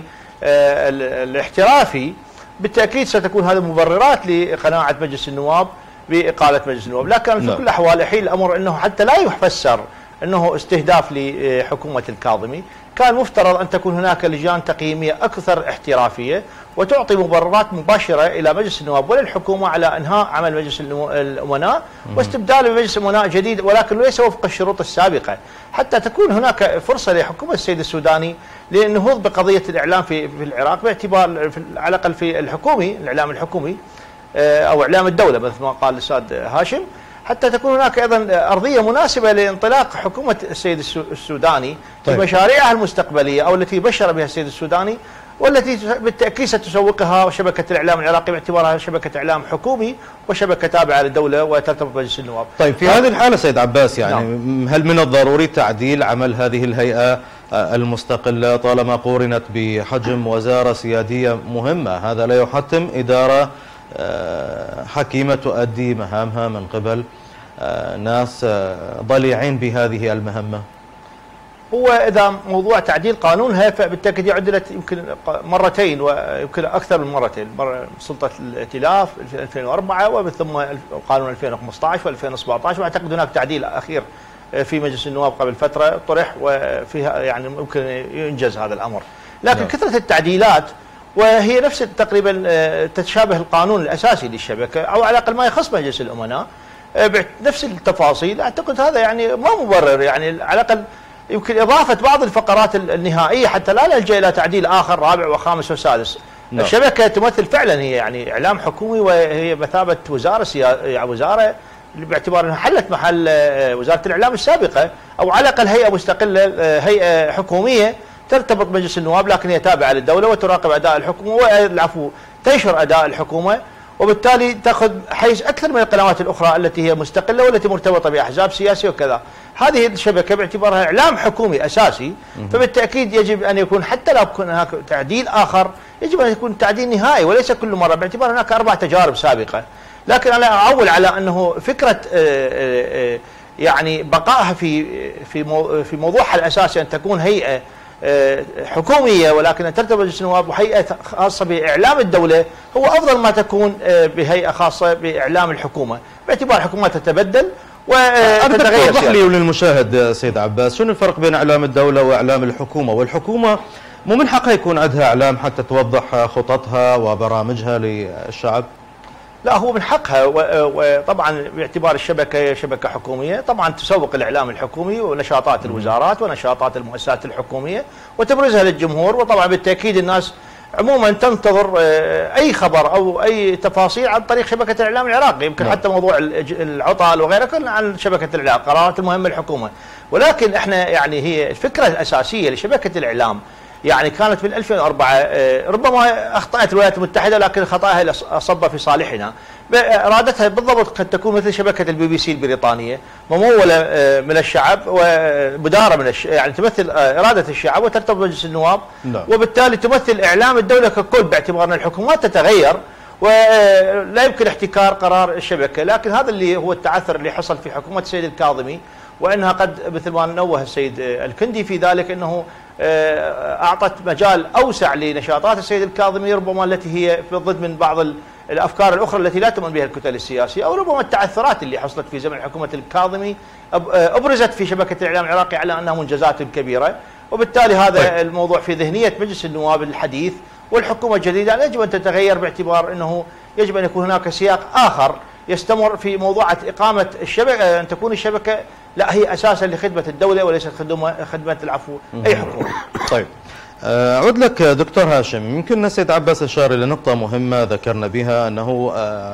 الاحترافي، بالتأكيد ستكون هذه مبررات لقناعة مجلس النواب بإقالة مجلس النواب. لكن في كل الأحوال يحيل الأمر أنه حتى لا يفسر أنه استهداف لحكومة الكاظمي، كان مفترض أن تكون هناك لجان تقييمية أكثر احترافية وتعطي مبررات مباشرة إلى مجلس النواب وللحكومة على إنهاء عمل مجلس الأمناء واستبداله بمجلس أمناء جديد، ولكن ليس وفق الشروط السابقة، حتى تكون هناك فرصة لحكومة السيد السوداني للنهوض بقضية الإعلام في في العراق، باعتبار على الأقل في الحكومي الإعلام الحكومي أو إعلام الدولة مثل ما قال الأستاذ هاشم، حتى تكون هناك أيضا أرضية مناسبة لانطلاق حكومة السيد السوداني في طيب. مشاريعها المستقبلية أو التي بشر بها السيد السوداني، والتي بالتأكيد ستسوقها شبكة الإعلام العراقي باعتبارها شبكة إعلام حكومي وشبكة تابعة للدولة وترتبط بمجلس النواب. طيب في هذه الحالة سيد عباس، يعني نعم. هل من الضروري تعديل عمل هذه الهيئة المستقلة طالما قورنت بحجم وزارة سيادية مهمة؟ هذا لا يحتم إدارة حكيمة تؤدي مهامها من قبل ناس ضليعين بهذه المهمة. هو إذا موضوع تعديل قانونها فبالتأكيد عدلت يمكن مرتين ويمكن أكثر من مرتين، مرة سلطة الائتلاف في ألفين وأربعة ومن ثم قانون ألفين وخمسة عشر وألفين وسبعة عشر، وأعتقد هناك تعديل أخير في مجلس النواب قبل فترة طرح وفيها يعني ممكن ينجز هذا الأمر. لكن نعم. كثرة التعديلات وهي نفس تقريبا تتشابه القانون الأساسي للشبكة أو على الأقل ما يخص مجلس الأمناء بنفس التفاصيل، أعتقد هذا يعني ما مبرر، يعني على الأقل يمكن إضافة بعض الفقرات النهائية حتى لا نلجأ إلى تعديل آخر رابع وخامس وسادس. نعم. الشبكة تمثل فعلا هي يعني إعلام حكومي، وهي مثابة وزارة سيا... يعني وزارة باعتبار أنها حلت محل وزارة الإعلام السابقة، أو على الأقل هيئة مستقلة، هيئة حكومية ترتبط بمجلس النواب، لكن هي تابعة للدولة وتراقب أداء الحكومة، والعفو تنشر أداء الحكومة، وبالتالي تأخذ حيز أكثر من القنوات الأخرى التي هي مستقلة والتي مرتبطة بأحزاب سياسية وكذا. هذه الشبكة باعتبارها إعلام حكومي أساسي، فبالتأكيد يجب أن يكون حتى لو يكون هناك تعديل آخر يجب أن يكون تعديل نهائي وليس كل مرة، باعتبار هناك أربع تجارب سابقة. لكن أنا أعول على أنه فكرة يعني بقائها في في في موضوعها الأساسي أن تكون هيئة حكومية ولكن ترتبط مجلس النواب وهيئة خاصة بإعلام الدولة، هو أفضل ما تكون بهيئة خاصة بإعلام الحكومة، باعتبار الحكومة تتبدل وتتغير. وضح لي وللمشاهد سيد عباس شنو الفرق بين إعلام الدولة وإعلام الحكومة؟ والحكومة مو من حقها يكون عندها إعلام حتى توضح خططها وبرامجها للشعب؟ لا، هو من حقها، وطبعا باعتبار الشبكة شبكة حكومية طبعا تسوق الإعلام الحكومي ونشاطات الوزارات ونشاطات المؤسسات الحكومية وتبرزها للجمهور، وطبعا بالتأكيد الناس عموما تنتظر أي خبر أو أي تفاصيل عن طريق شبكة الإعلام العراقي. يمكن حتى موضوع العطل وغيره كله عن شبكة الإعلام، قرارات المهمة الحكومة. ولكن احنا يعني هي الفكرة الأساسية لشبكة الإعلام يعني كانت في ألفين وأربعة، ربما أخطأت الولايات المتحدة لكن خطأها أصب في صالحنا. إرادتها بالضبط قد تكون مثل شبكة البي بي سي البريطانية، ممولة من الشعب ومدارة من الشعب، يعني تمثل إرادة الشعب وترتبط بمجلس النواب، وبالتالي تمثل إعلام الدولة ككل، باعتبار أن الحكومات تتغير ولا يمكن احتكار قرار الشبكة. لكن هذا اللي هو التعثر اللي حصل في حكومة السيد الكاظمي، وأنها قد مثل ما نوه السيد الكندي في ذلك أنه أعطت مجال أوسع لنشاطات السيد الكاظمي، ربما التي هي في ضد من بعض الأفكار الأخرى التي لا تؤمن بها الكتل السياسية، أو ربما التعثرات اللي حصلت في زمن حكومة الكاظمي أبرزت في شبكة الإعلام العراقي على أنها منجزات كبيرة. وبالتالي هذا طيب. الموضوع في ذهنية مجلس النواب الحديث والحكومة الجديدة يجب أن تتغير، باعتبار أنه يجب أن يكون هناك سياق آخر يستمر في موضوعة إقامة الشبكة، أن تكون الشبكة لا هي أساسا لخدمة الدولة وليست خدمة خدمة العفو أي حكومة. طيب أعود لك دكتور هاشم، يمكن السيد عباس أشار إلى نقطة مهمة ذكرنا بها أنه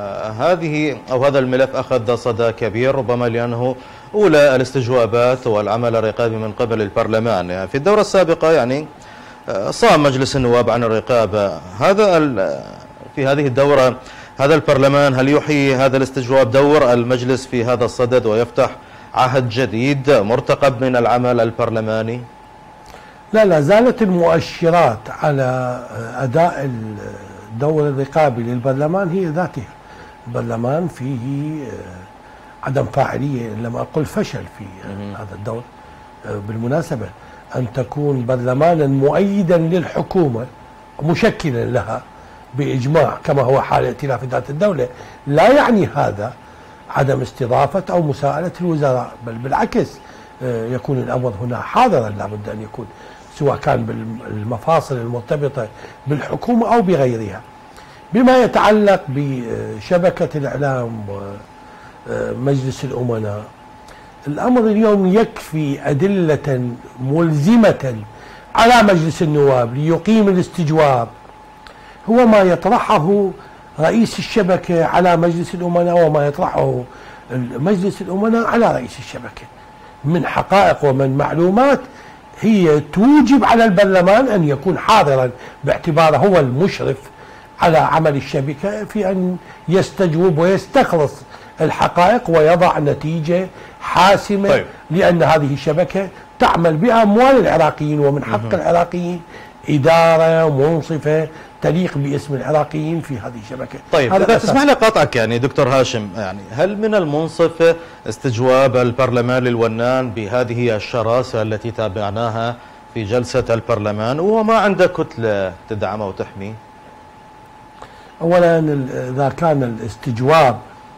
هذه أو هذا الملف أخذ صدى كبير، ربما لأنه أولى الاستجوابات والعمل الرقابي من قبل البرلمان. يعني في الدورة السابقة يعني صام مجلس النواب عن الرقابة، هذا في هذه الدورة هذا البرلمان هل يحيي هذا الاستجواب دور المجلس في هذا الصدد ويفتح عهد جديد مرتقب من العمل البرلماني؟ لا، لا زالت المؤشرات على أداء الدور الرقابي للبرلمان هي ذاتها. البرلمان فيه عدم فاعلية، لم أقل فشل في هذا الدور. بالمناسبة أن تكون برلمانا مؤيدا للحكومة مشكلا لها بإجماع كما هو حال ائتلاف ذات الدولة لا يعني هذا عدم استضافة أو مساءلة الوزراء، بل بالعكس يكون الأمر هنا حاضرا، لابد أن يكون سواء كان بالمفاصل المرتبطة بالحكومة أو بغيرها. بما يتعلق بشبكة الإعلام ومجلس الأمناء، الأمر اليوم يكفي أدلة ملزمة على مجلس النواب ليقيم الاستجواب هو ما يطرحه رئيس الشبكة على مجلس الأمناء وما يطرحه مجلس الأمناء على رئيس الشبكة من حقائق ومن معلومات هي توجب على البرلمان أن يكون حاضرا، باعتباره هو المشرف على عمل الشبكة في أن يستجوب ويستخلص الحقائق ويضع نتيجة حاسمة. طيب. لأن هذه الشبكة تعمل بأموال العراقيين، ومن حق العراقيين إدارة منصفة تليق باسم العراقيين في هذه الشبكة. طيب إذا تسمح لي قاطعك يعني دكتور هاشم، يعني هل من المنصف استجواب البرلمان للونان بهذه الشراسة التي تابعناها في جلسة البرلمان وهو ما عنده كتلة تدعم أو تحمي؟ أولا إذا كان الاستجواب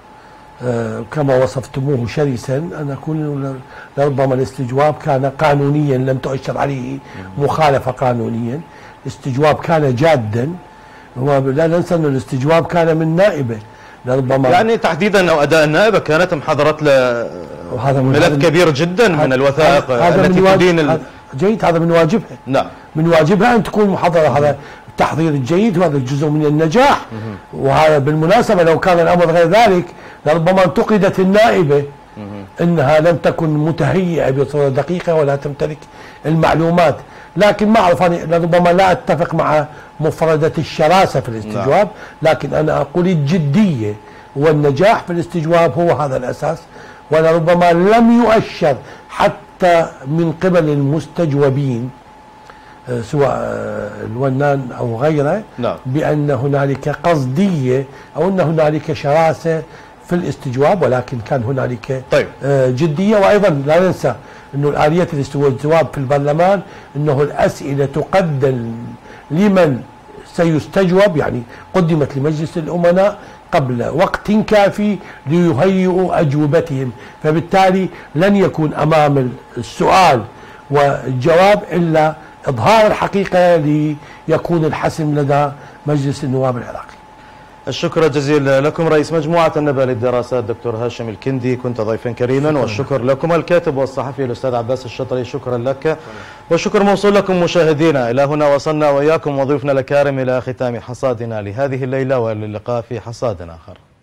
كما وصفتموه شرسا، أنا أقول لربما الاستجواب كان قانونيا لم تؤشر عليه مخالفة قانونيا، الاستجواب كان جادا، ولا ننسى أن الاستجواب كان من نائبة لربما يعني تحديدا أو أداء النائبة كانت محاضرة ل وهذا ملف كبير جدا من الوثائق التي تدين ال... جيد، هذا من واجبها. نعم، من واجبها أن تكون محاضرة. هذا التحضير الجيد وهذا جزء من النجاح. وهذا بالمناسبة لو كان الأمر غير ذلك لربما انتقدت النائبة أنها لم تكن متهيئة بصورة دقيقة ولا تمتلك المعلومات. لكن ما أعرف، أنا ربما لا أتفق مع مفردة الشراسة في الاستجواب، لكن أنا أقول الجدية والنجاح في الاستجواب هو هذا الأساس. ولربما لم يؤشر حتى من قبل المستجوبين سواء الونان أو غيره نعم. بأن هنالك قصدية أو أن هنالك شراسة في الاستجواب، ولكن كان هنالك طيب. جدية. وأيضا لا ننسى أنه الآلية الاستجواب في البرلمان أنه الأسئلة تقدم لمن سيستجوب، يعني قدمت لمجلس الأمناء قبل وقت كافي ليهيئوا أجوبتهم، فبالتالي لن يكون أمام السؤال والجواب إلا إظهار الحقيقة ليكون الحسم لدى مجلس النواب العراقي. الشكر الجزيل لكم رئيس مجموعة النبأ للدراسات دكتور هاشم الكندي، كنت ضيفا كريما. شكرا. والشكر لكم الكاتب والصحفي الأستاذ عباس الشطري، شكرا لك. والشكر موصول لكم مشاهدينا. إلى هنا وصلنا وإياكم وضيوفنا الكارم إلى ختام حصادنا لهذه الليلة، واللقاء في حصاد آخر.